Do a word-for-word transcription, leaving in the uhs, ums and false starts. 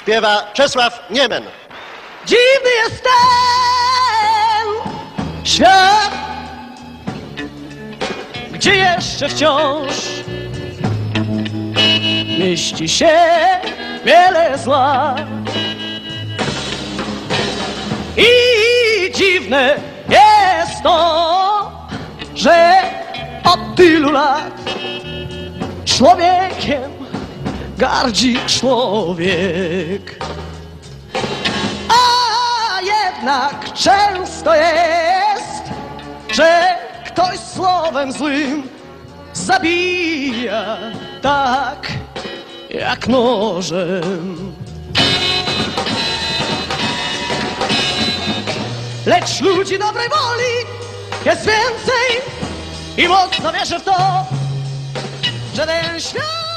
Śpiewa Czesław Niemen. Dziwny jest ten świat, gdzie jeszcze wciąż mieści się wiele zła. I dziwne jest to, że od tylu lat człowiekiem gardzi człowiek. A jednak często jest, że ktoś słowem złym zabija tak jak nożem. Lecz ludzi dobrej woli jest więcej i mocno wierzę w to, że ten świat